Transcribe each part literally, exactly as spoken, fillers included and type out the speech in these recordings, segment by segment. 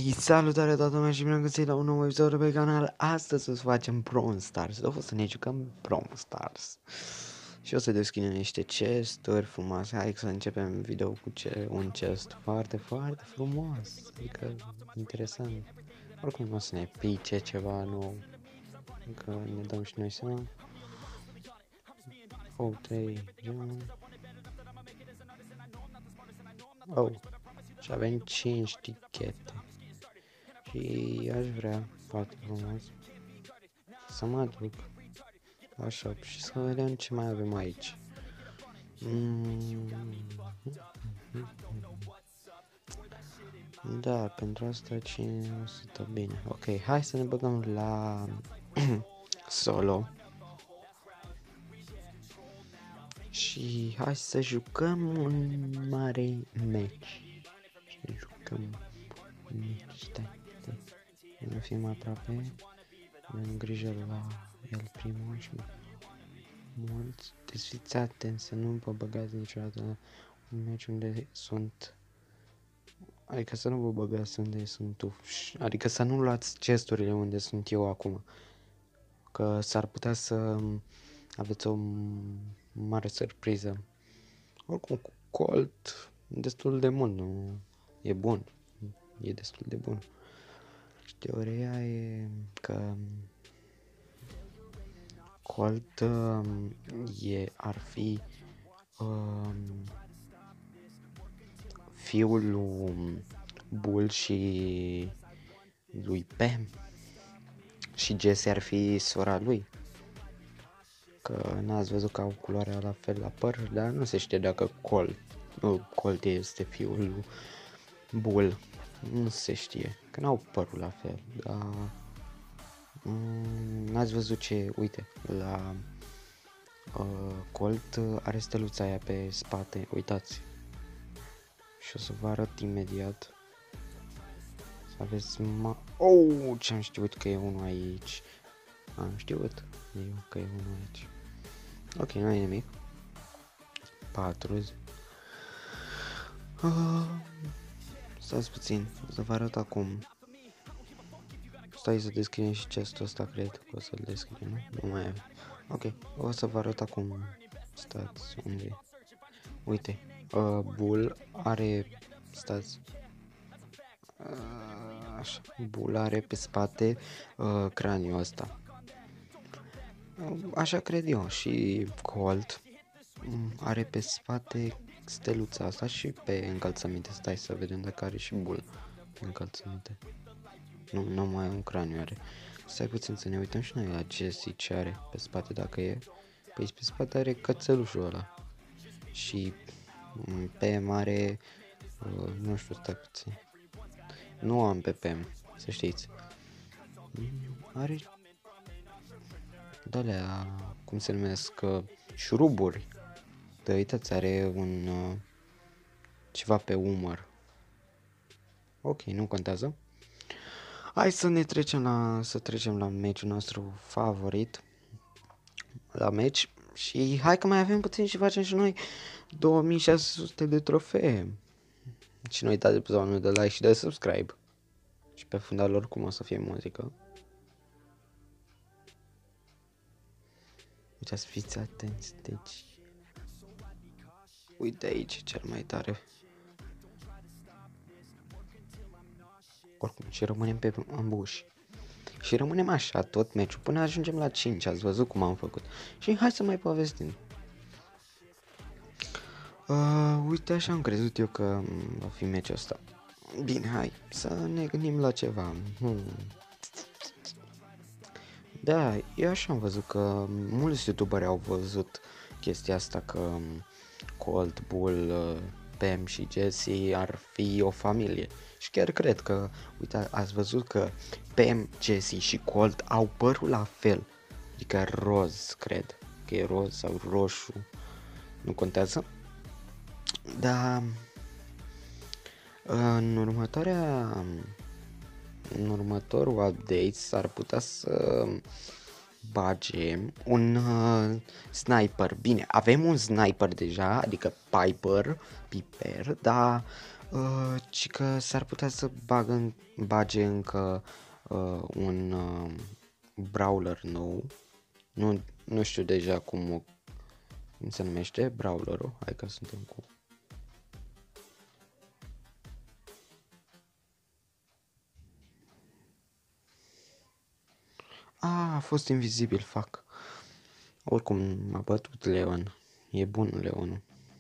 Hei, salutare toată lumea și bine am găsit la un nou episod pe canal. Astăzi o să facem Brawl Stars. O să ne jucăm Brawl Stars. Și o să deschidem niște chesturi frumoase. Hai să începem video cu ce, un chest foarte, foarte frumos. Adică interesant. Oricum o să ne pice ceva nou. Încă ne dăm și noi seama. Oh, trei, oh, și avem cinci tichete. Și aș vrea, foarte frumos, să mă duc la shop și să vedem ce mai avem aici. Mm. Da, pentru asta cinci sute, bine. Ok, hai să ne băgăm la solo. Și hai să jucăm un mare match. Să jucăm un match, stai, stai. Nu fim aproape. Avem grijă la el primul și mulți. Deci fiți atenți să nu vă băgați niciodată la un meci unde sunt. Adică să nu vă băgați unde sunt tu. Adică să nu luați chesturile unde sunt eu acum. Că s-ar putea să aveți o mare surpriză. Oricum cu Colt destul de mult, nu e bun. E destul de bun. Și teoria e că Colt um, e, ar fi um, fiul lui Bull și lui Pam. Și Jessie ar fi sora lui. Că n-ați văzut că au culoarea la fel la păr, dar nu se știe dacă Colt, nu, Colt este fiul lui Bull. Nu se știe, că n-au părul la fel, dar mm, n-ați văzut ce, uite, la uh, Colt are steluța aia pe spate, uitați. Și o să vă arăt imediat. Să aveți ma... Oh, ce-am știut că e unul aici. Am știut eu că e unul aici. Ok, nu e nimic. patru. Uh, stați puțin, o să vă arăt acum. Stai să deschidem și chestul ăsta, cred că o să-l deschidem, nu? Nu mai avem. Ok, o să vă arăt acum. Stați, unde e? Uite, uh, Bull are... Stați. Uh, așa, Bull are pe spate uh, craniul ăsta. Uh, așa cred eu. Și Colt um, are pe spate steluța asta și pe încălțăminte. Stai să vedem dacă are și Bull pe încălțăminte. Nu, nu mai un craniu are. Stai puțin să ne uităm și noi la Jessie ce are pe spate, dacă e. Păi pe spate are cățelușul ăla. Și pe mare, uh, nu știu, stai puțin. Nu am pe Pam, să știți. Are de-alea, cum se numesc, uh, șuruburi. De uitați, are un uh, ceva pe umăr. Ok, nu contează. Hai să ne trecem la, să trecem la meciul nostru favorit. La meci. Și hai că mai avem puțin și facem și noi două mii șase sute de trofee. Și nu uitați de butonul de like și de subscribe. Și pe fundal oricum o să fie muzică. Uitați, fiți atenți, deci... Uite aici cel mai tare. Oricum, și rămânem pe ambush. Și rămânem așa tot meciul până ajungem la cinci, ați văzut cum am făcut. Și hai să mai povestim. Uh, uite, așa am crezut eu că va fi meciul ăsta. Bine, hai să ne gândim la ceva. Hmm. Da, eu așa am văzut că mulți youtuberi au văzut chestia asta că Colt, Bull, Pam și Jessie ar fi o familie. Și chiar cred că, uite, ați văzut că Pam, Jessie și Colt au părul la fel. Adică roz, cred că e roz sau roșu, nu contează. Dar în următoarea în următorul update s-ar putea să bage un uh, sniper. Bine, avem un sniper deja, adică Piper, Piper, dar Uh, ci că s-ar putea să bagă în, bage încă uh, un uh, brawler nou. Nu, nu știu deja cum, cum se numește brawlerul. Hai că suntem cu... Ah, a fost invizibil, fac. Oricum m-a bătut Leon. E bun Leonul.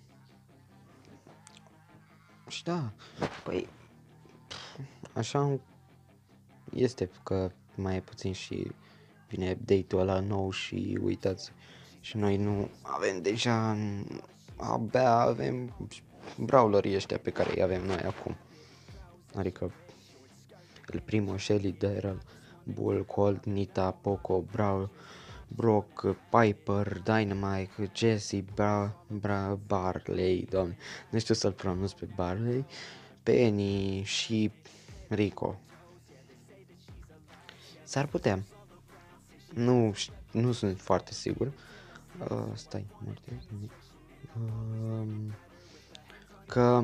Și da, păi așa este că mai e puțin și vine update-ul ăla nou și uitați, și noi nu avem deja, abia avem brawlerii ăștia pe care îi avem noi acum. Adică El Primo, Shelly, Daryl, Bull, Colt, Nita, Poco, Brawl, Brock, Piper, Dynamite, Jesse, Bra, Bra, Barley, doamne, nu știu să-l pronunț pe Barley, Penny și Rico. S-ar putea. Nu, nu sunt foarte sigur. Uh, stai, morte. Uh, că...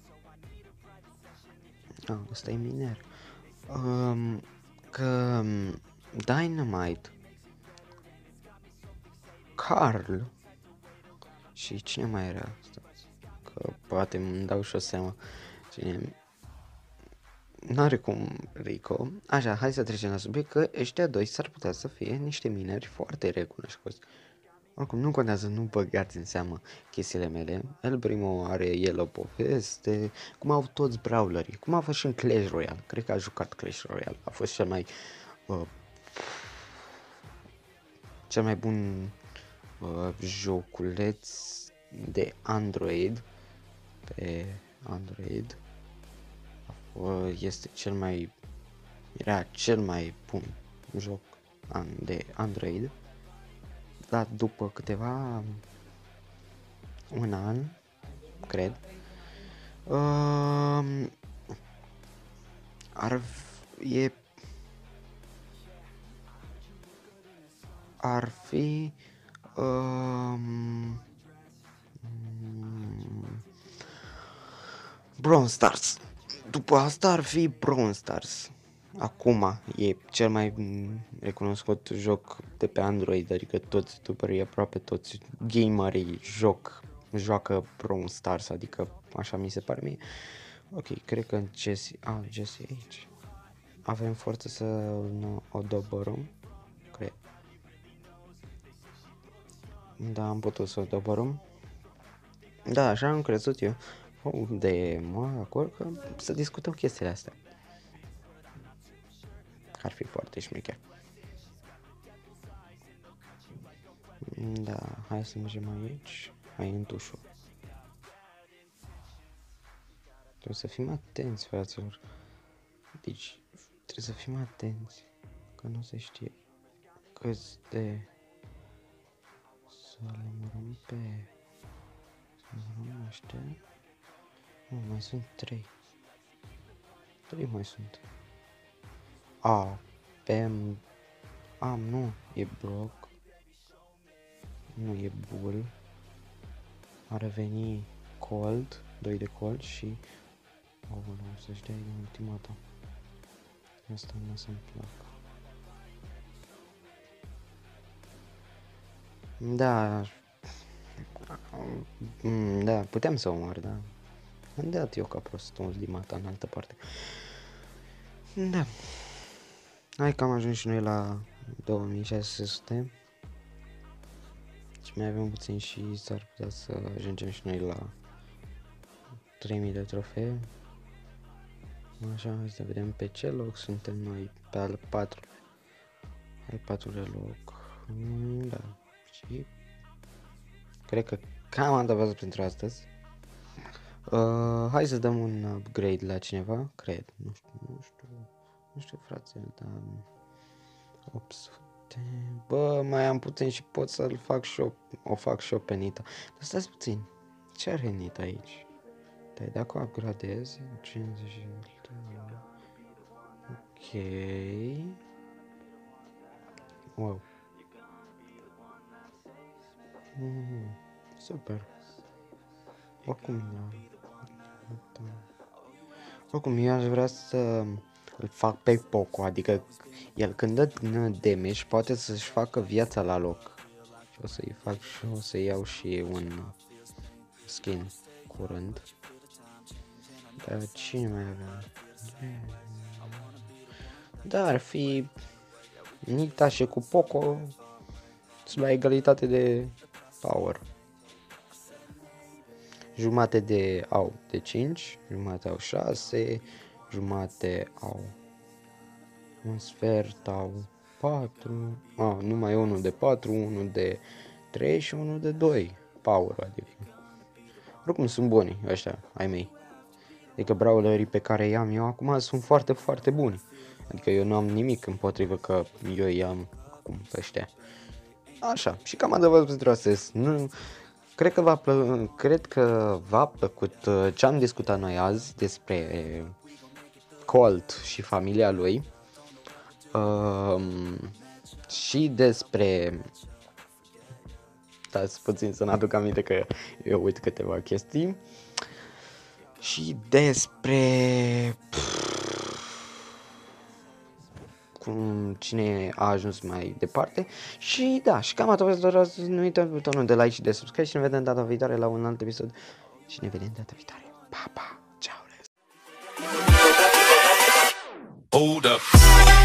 Ah, ăsta e miner. Uh, că Dynamite, Carl și cine mai era? Că poate îmi dau și o seama. Cine... N-are cum Rico. Așa, hai să trecem la subiect, că ăștia doi s-ar putea să fie niște mineri foarte recunoscuți. Oricum, nu contează, nu băgați în seamă chestiile mele. El Primo are el o poveste, cum au toți brawlerii, cum a fost și în Clash Royale. Cred că a jucat Clash Royale, a fost cel mai uh, cel mai bun uh, joculeț de Android pe Android. Uh, este cel mai era cel mai bun joc de Android. Dar după câteva un an, cred, uh, ar e ar fi uh, Brawl Stars. După asta ar fi Brawl Stars. Acum e cel mai recunoscut joc de pe Android, adică toți youtuberii, aproape toți gamerii joc, joacă Brawl Stars, adică așa mi se pare mie. Ok, cred că Jesse, ah, Jesse aici. Avem forță să o dobărăm, cred. Da, am putut să o dobărăm. Da, așa am crezut eu. De mă acord că să discutăm chestiile astea. Ar fi foarte șmecher. Da, hai să mergem aici. Hai în tușul. Trebuie să fim atenți, fraților. Deci, trebuie să fim atenți. Că nu se știe câți de... Să le mărăm pe... Să mărăm ăștia. Nu, mai sunt trei. Trei mai sunt. A, Pam... Am, nu, e Brock. Nu e Bull. A revenit Colt, doi de Colt și... Oh, nu, să-și dea din ultimata. Asta nu să-mi placă. Da. Da, puteam să omor, da. Am dat eu ca prost ultimata în altă parte. Da. Hai că am ajuns și noi la două mii șase sute. Și mai avem puțin și s-ar putea să ajungem și noi la trei mii de trofee. Așa, hai să vedem pe ce loc suntem noi, pe al patrulea. Al patrulea loc. Da. Și cred că cam am dat pentru astăzi. Uh, hai să dăm un upgrade la cineva, cred. Nu știu, nu știu, nu știu, frate, dar opt sute. Bă, mai am puțin și pot să-l fac și o, o fac și o pe Nita. Dar stați puțin, ce are Nita aici? Dai, dacă o upgradezi, cincizeci. Ok. Wow. Mm, super. Oricum, da. Oricum, eu aș vrea să îl fac pe Poco, adică el când dă damage poate să-și facă viața la loc. Și o să-i fac și o să iau și un skin curând. Dar cine mai avea? Da, ar fi Nita și cu Poco la egalitate de power. Jumate de au de cinci, jumate au șase, jumate au un sfert au patru, ah, numai unul de patru, unul de trei și unul de doi power, adică. Oricum sunt buni ăștia ai mei. Adică brawlerii pe care i-am eu acum sunt foarte, foarte buni. Adică eu nu am nimic împotrivă că eu i-am acum pe ăștia. Așa, și cam adevărul pentru astăzi. Nu, cred că v-a plă- cred că v-a plăcut ce am discutat noi azi despre Colt și familia lui. Um, și despre... Stați puțin să-mi aduc aminte că eu uit câteva chestii. Și despre... cum cine a ajuns mai departe. Și da, și cam atât. Nu uitați butonul de like și de subscribe și ne vedem data viitoare la un alt episod. Și ne vedem data viitoare. Pa, pa, ciao. Hold up.